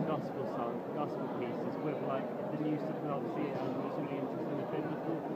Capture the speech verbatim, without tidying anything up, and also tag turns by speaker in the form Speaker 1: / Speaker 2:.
Speaker 1: gospel song, gospel pieces with like the new stuff, and obviously um, was really interested in the biblical